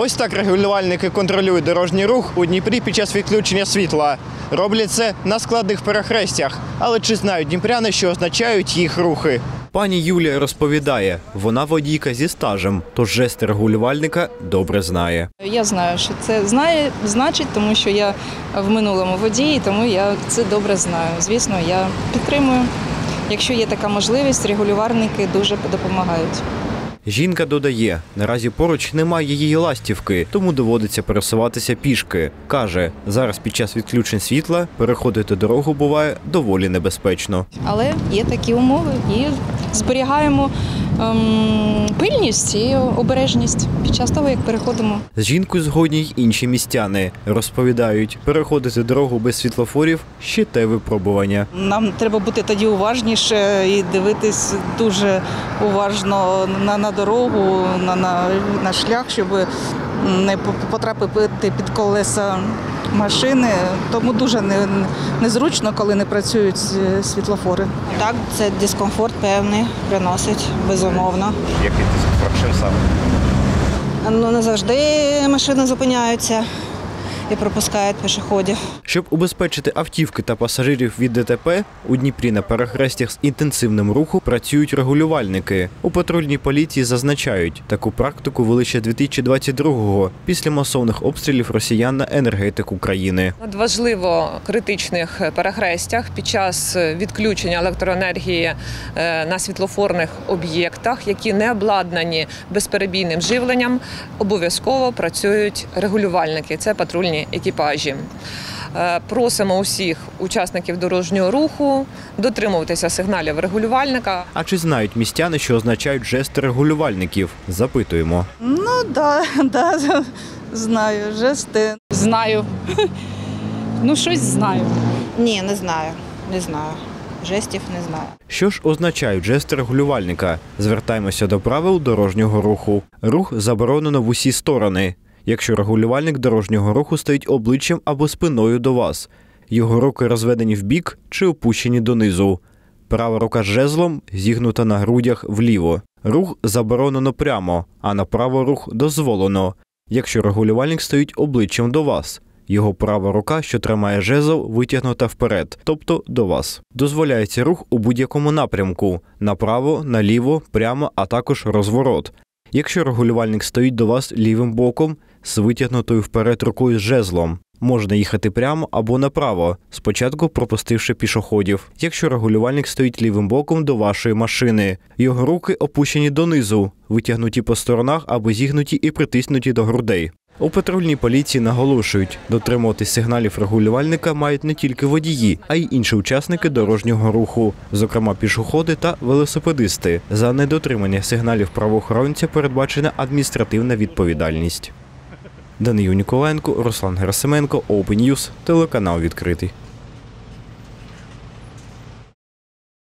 Ось так регулювальники контролюють дорожній рух у Дніпрі під час відключення світла. Роблять це на складних перехрестях. Але чи знають дніпряни, що означають їх рухи? Пані Юлія розповідає, вона водійка зі стажем, тож жести регулювальника добре знає. Я знаю, що це значить, тому що я в минулому водії, тому я це добре знаю. Звісно, я підтримую. Якщо є така можливість, регулювальники дуже допомагають. Жінка додає, наразі поруч немає її ластівки, тому доводиться пересуватися пішки. Каже, зараз під час відключень світла переходити дорогу буває доволі небезпечно. Але є такі умови і зберігаємо пильність і обережність під час того, як переходимо. З жінкою згодні й інші містяни. Розповідають, переходити дорогу без світлофорів – ще те випробування. Нам треба бути тоді уважніше і дивитись дуже уважно на дорогу, на шлях, щоб не потрапити під колеса машини. Тому дуже незручно, коли не працюють світлофори. Так, це дискомфорт певний приносить, безумовно. Який дискомфорт? Чим саме? Не завжди машини зупиняються і пропускають пішоходів. Щоб убезпечити автівки та пасажирів від ДТП, у Дніпрі на перехрестях з інтенсивним рухом працюють регулювальники. У патрульній поліції зазначають, таку практику вели ще 2022-го, після масовних обстрілів росіян на енергетику країни. Надважливо критичних перехрестях під час відключення електроенергії на світлофорних об'єктах, які не обладнані безперебійним живленням, обов'язково працюють регулювальники. Це патрульні екіпажі. Просимо усіх учасників дорожнього руху дотримуватися сигналів регулювальника. А чи знають містяни, що означають жести регулювальників? Запитуємо. Да, знаю, жести. Знаю. Щось знаю. Ні, не знаю. Жестів не знаю. Що ж означають жести регулювальника? Звертаємося до правил дорожнього руху. Рух заборонено в усі сторони. Якщо регулювальник дорожнього руху стоїть обличчям або спиною до вас, його руки розведені вбік чи опущені донизу. Права рука з жезлом зігнута на грудях вліво. Рух заборонено прямо, а направо рух дозволено. Якщо регулювальник стоїть обличчям до вас, його права рука, що тримає жезл, витягнута вперед, тобто до вас. Дозволяється рух у будь-якому напрямку – направо, наліво, прямо, а також розворот. Якщо регулювальник стоїть до вас лівим боком, з витягнутою вперед рукою з жезлом, можна їхати прямо або направо, спочатку пропустивши пішоходів. Якщо регулювальник стоїть лівим боком до вашої машини, його руки опущені донизу, витягнуті по сторонах або зігнуті і притиснуті до грудей. У патрульній поліції наголошують, дотримуватись сигналів регулювальника мають не тільки водії, а й інші учасники дорожнього руху, зокрема пішоходи та велосипедисти. За недотримання сигналів правоохоронця передбачена адміністративна відповідальність. Данию Ніколенко, Руслан Герасименко, Open News, телеканал «Відкритий».